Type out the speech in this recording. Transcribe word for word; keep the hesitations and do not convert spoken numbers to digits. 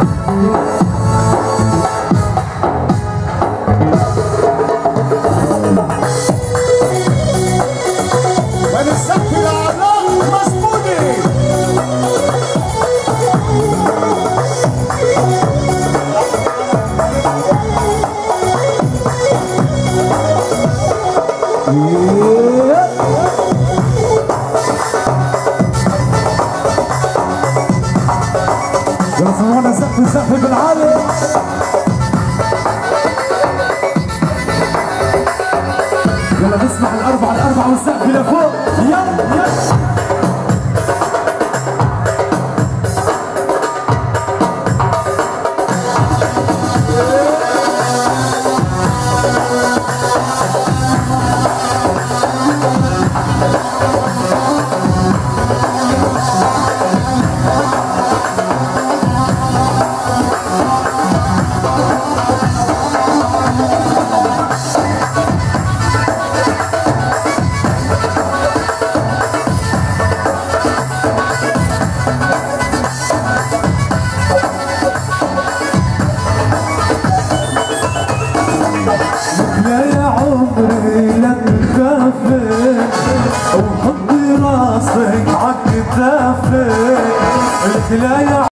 يلا سمعونا سقف سقف بالعالي. يلا نسمع الأربعة الأربعة والسقف لفوق. يلا يلا يا عمري لا تخافي وحطي راسك عالكتافي. قلت لا يا